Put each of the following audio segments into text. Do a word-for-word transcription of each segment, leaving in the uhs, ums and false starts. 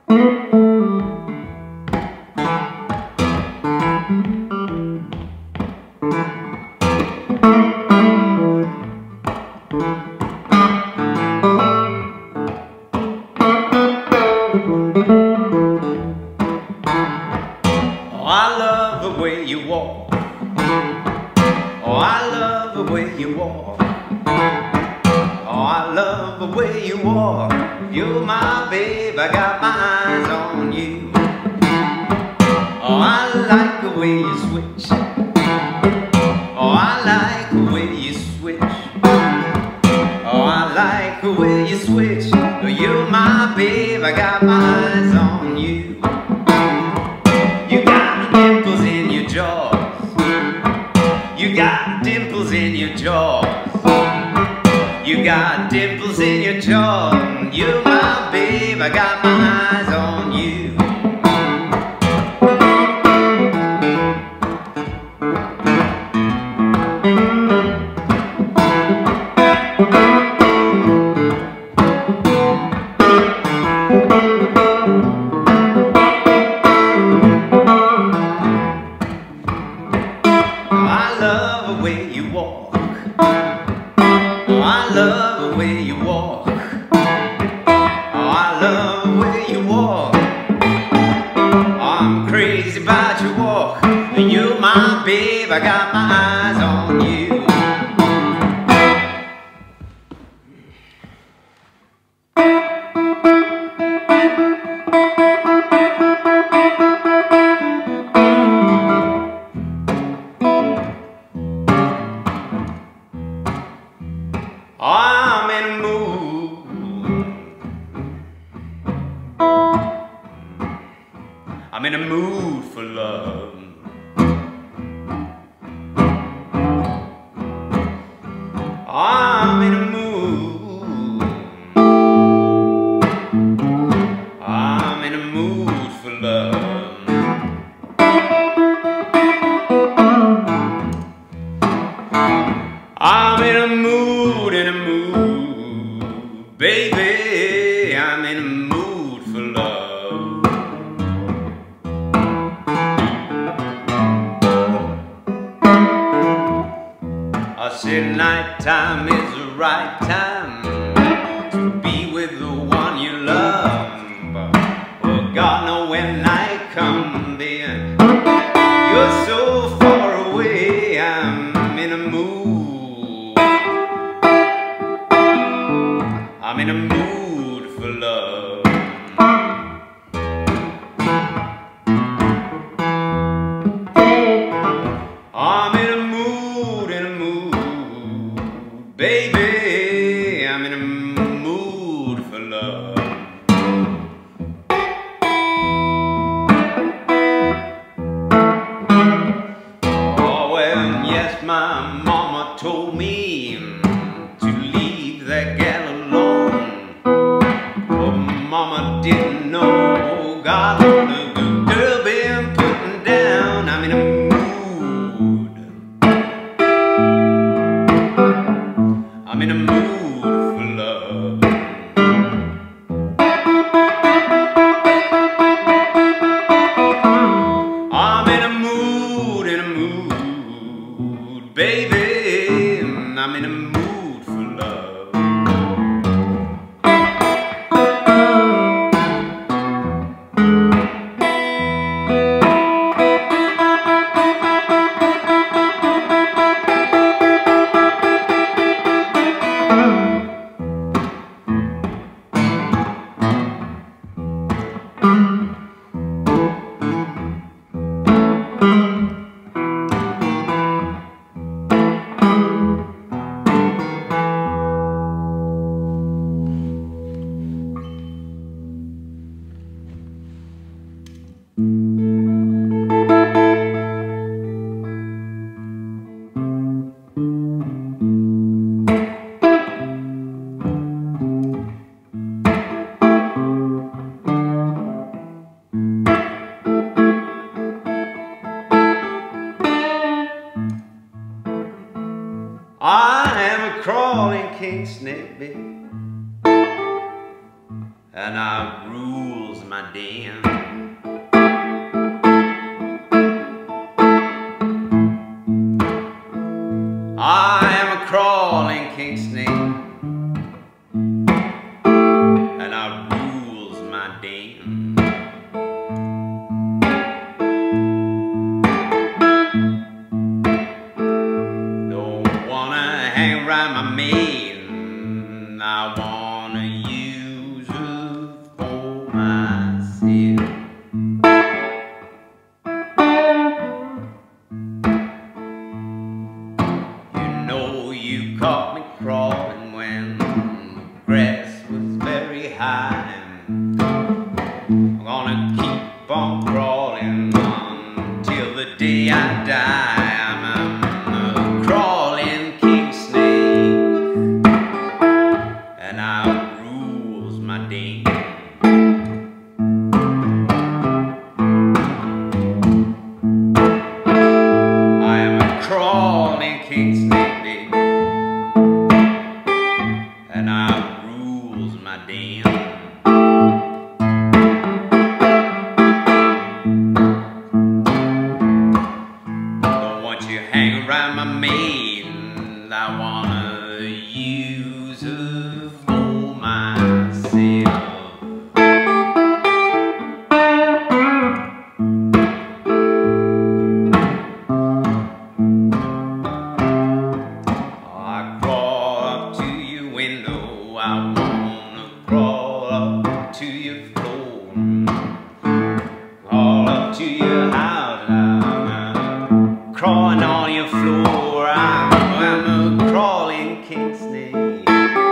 I love the way you walk. Oh, I love the way you walk. Oh, I love the way you walk. You're my babe, I got my eyes on you. Oh, I like the way you switch. Oh, I like the way you switch. Oh, I like the way you switch. You're my babe, I got my eyes on you. You got dimples in your jaws. You got dimples in your jaws. You got dimples in your jaws. You're my babe, I got my eyes on you. I love the way you walk. Oh, I love the way you walk. Oh, I love the way you walk. I'm crazy about your walk. You're my babe, I got my eyes on you. I'm in a mood. I'm in a mood for love. I'm in a mood. I'm in a mood for love. I'm in a mood, in a mood, baby, I'm in a mood for love. I said nighttime is the right time to be with the one you love. Oh, God, know when night comes, then you're so far away. I'm in a mood. I'm in a mood for love. I'm in a mood, in a mood, baby, I'm in a mood for love. Oh, well, yes, my mama told me to leave that gal alone. Oh, mama didn't know, oh God, the good girl been putting down. I'm in a mood. I'm in a mood for love. I'm in a mood, in a mood, baby, I'm in a mood for love. I am a crawling king snake, baby. and I rules my den. I am a crawling king snake, and I rules my den. Don't wanna hang around my maiden, I wanna use her for myself. You caught me crawling when the grass was very high. I'm gonna keep on crawling until the day I die. I'm a, a crawling king snake, and I rules my den. I am a crawling king snake, baby, and I rules my den. Don't want you hanging around my maiden, I wanna use her for myself. I crawl up to your window, I wanna crawl up to your floor, crawl up to your house, I'm crawling on your floor. I'm, I'm a crawling king snake,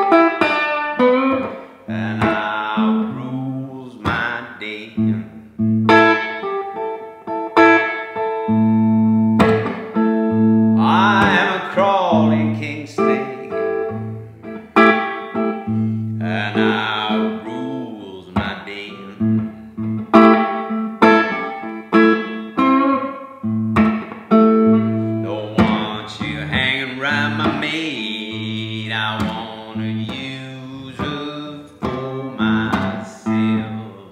and I rules my den. I am a crawling king snake, and I rules my den. Don't want you hanging around my maid, I wanna use her for myself.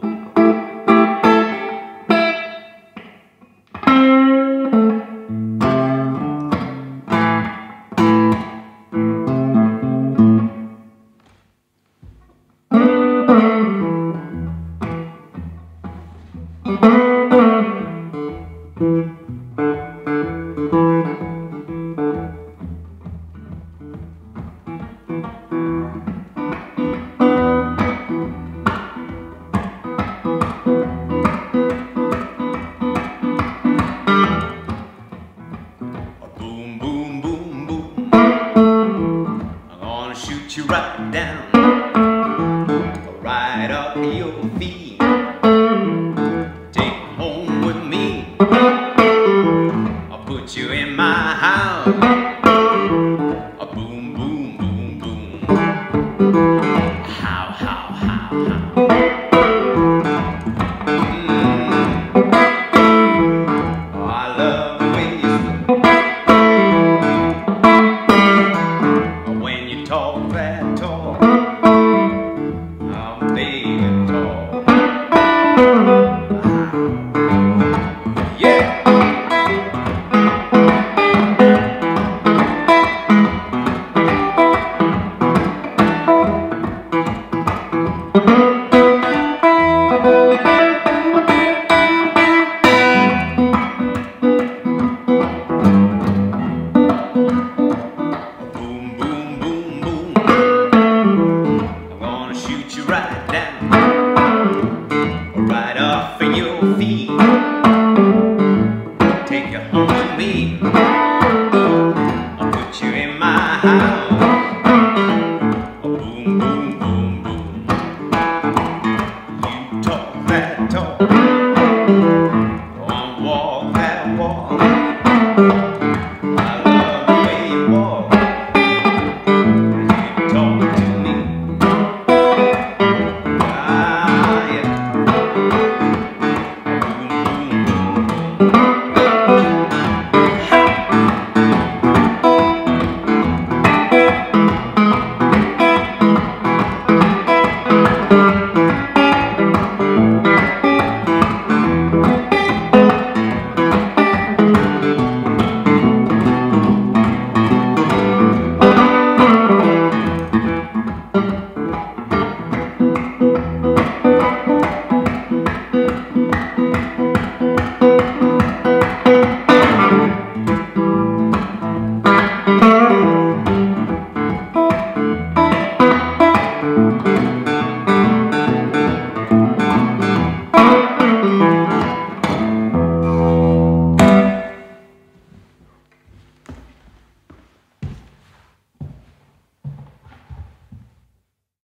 Boom, boom, boom, boom, I'm gonna shoot you right down, right up your feet, take you home with me, I'll put you in my house. A boom, boom, boom, boom, how, how, how, how. Mm. Oh, I love the way you when you talk that talk.